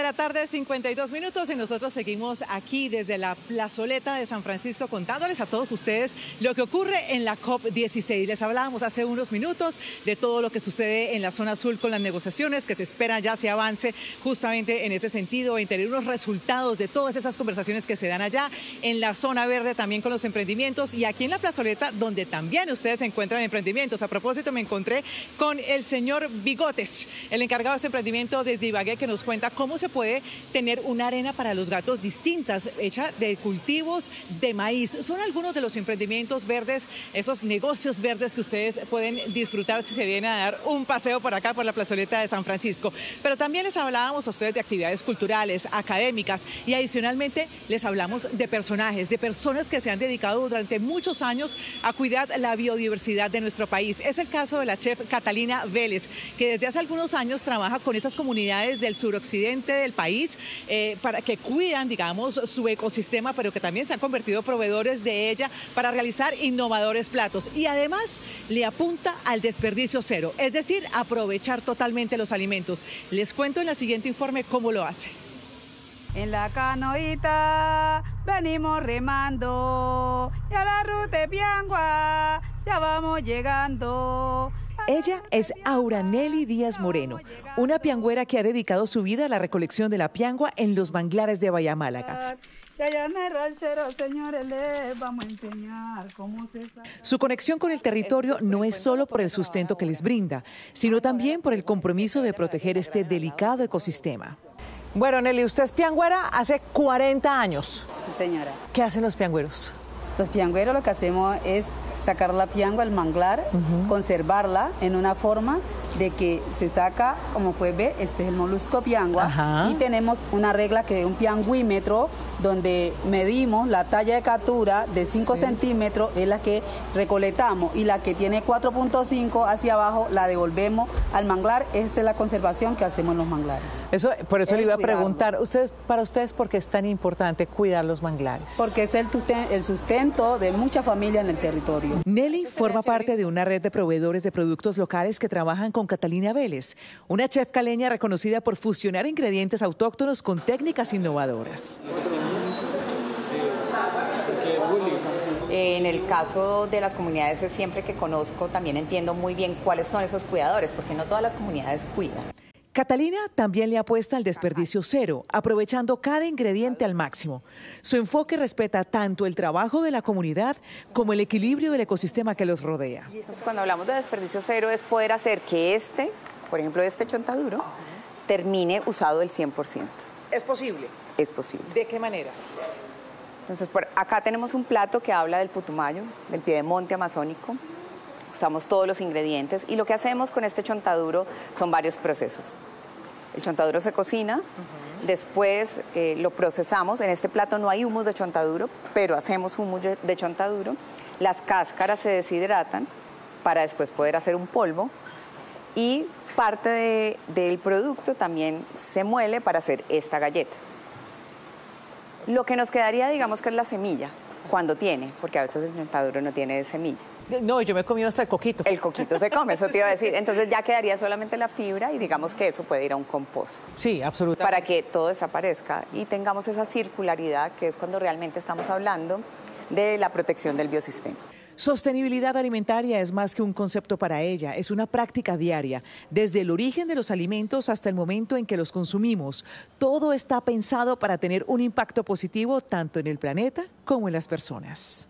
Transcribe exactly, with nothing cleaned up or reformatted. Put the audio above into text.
la tarde, cincuenta y dos minutos, y nosotros seguimos aquí desde la plazoleta de San Francisco contándoles a todos ustedes lo que ocurre en la COP dieciséis. Les hablábamos hace unos minutos de todo lo que sucede en la zona azul con las negociaciones, que se espera ya se avance justamente en ese sentido, en tener unos resultados de todas esas conversaciones que se dan allá, en la zona verde también con los emprendimientos, y aquí en la plazoleta donde también ustedes encuentran emprendimientos. A propósito, me encontré con el señor Bigotes, el encargado de este emprendimiento desde Ibagué, que nos cuenta cómo se puede tener una arena para los gatos distintas, hecha de cultivos de maíz. Son algunos de los emprendimientos verdes, esos negocios verdes que ustedes pueden disfrutar si se vienen a dar un paseo por acá, por la plazoleta de San Francisco. Pero también les hablábamos a ustedes de actividades culturales, académicas, y adicionalmente les hablamos de personajes, de personas que se han dedicado durante muchos años a cuidar la biodiversidad de nuestro país. Es el caso de la chef Catalina Vélez, que desde hace algunos años trabaja con esas comunidades del suroccidente del país eh, para que cuidan, digamos, su ecosistema, pero que también se han convertido proveedores de ella para realizar innovadores platos. Y además le apunta al desperdicio cero, es decir, aprovechar totalmente los alimentos. Les cuento en el siguiente informe cómo lo hace. En la canoita venimos remando y a la ruta de Piangua ya vamos llegando. Ella es Auranelli Díaz Moreno, una piangüera que ha dedicado su vida a la recolección de la piangua en los manglares de Bahía Málaga. Su conexión con el territorio no es solo por el sustento que les brinda, sino también por el compromiso de proteger este delicado ecosistema. Bueno, Nelly, usted es piangüera hace cuarenta años. Sí, señora. ¿Qué hacen los piangüeros? Los piangüeros lo que hacemos es sacar la piangua al manglar, uh-huh. conservarla en una forma de que se saca, como puedes ver, este es el molusco piangua. Ajá. Y tenemos una regla que es un piangüímetro, donde medimos la talla de captura de cinco sí. centímetros, es la que recolectamos, y la que tiene cuatro punto cinco hacia abajo la devolvemos al manglar. Esa es la conservación que hacemos en los manglares. Eso, por eso el le iba a preguntar, ustedes, para ustedes, ¿por qué es tan importante cuidar los manglares? Porque es el, el sustento de muchas familias en el territorio. Nelly forma parte de una red de proveedores de productos locales que trabajan con Catalina Vélez, una chef caleña reconocida por fusionar ingredientes autóctonos con técnicas innovadoras. En el caso de las comunidades, es siempre que conozco, también entiendo muy bien cuáles son esos cuidadores, porque no todas las comunidades cuidan. Catalina también le apuesta al desperdicio cero, aprovechando cada ingrediente al máximo. Su enfoque respeta tanto el trabajo de la comunidad como el equilibrio del ecosistema que los rodea. Entonces, cuando hablamos de desperdicio cero, es poder hacer que este, por ejemplo, este chontaduro, termine usado el cien por ciento. ¿Es posible? Es posible. ¿De qué manera? Entonces, por acá tenemos un plato que habla del putumayo, del piedemonte amazónico. Usamos todos los ingredientes y lo que hacemos con este chontaduro son varios procesos. El chontaduro se cocina, uh-huh. después eh, lo procesamos. En este plato no hay humus de chontaduro, pero hacemos humus de chontaduro. Las cáscaras se deshidratan para después poder hacer un polvo, y parte de, del producto también se muele para hacer esta galleta. Lo que nos quedaría, digamos, que es la semilla, cuando tiene, porque a veces el chontaduro no tiene semilla. No, yo me he comido hasta el coquito. El coquito se come, eso te iba a decir. Entonces ya quedaría solamente la fibra, y digamos que eso puede ir a un compost. Sí, absolutamente. Para que todo desaparezca y tengamos esa circularidad, que es cuando realmente estamos hablando de la protección del biosistema. Sostenibilidad alimentaria es más que un concepto para ella, es una práctica diaria. Desde el origen de los alimentos hasta el momento en que los consumimos, todo está pensado para tener un impacto positivo tanto en el planeta como en las personas.